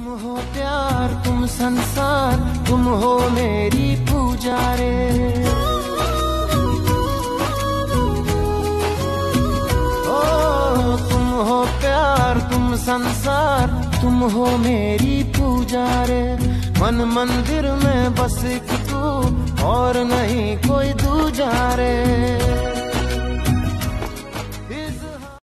हो प्यार, तुम संसार, तुम हो मेरी पूजा रे। ओ तुम हो प्यार, तुम संसार, तुम हो मेरी पूजा रे। मन मंदिर में बस एक तू और नहीं कोई दूजा रे।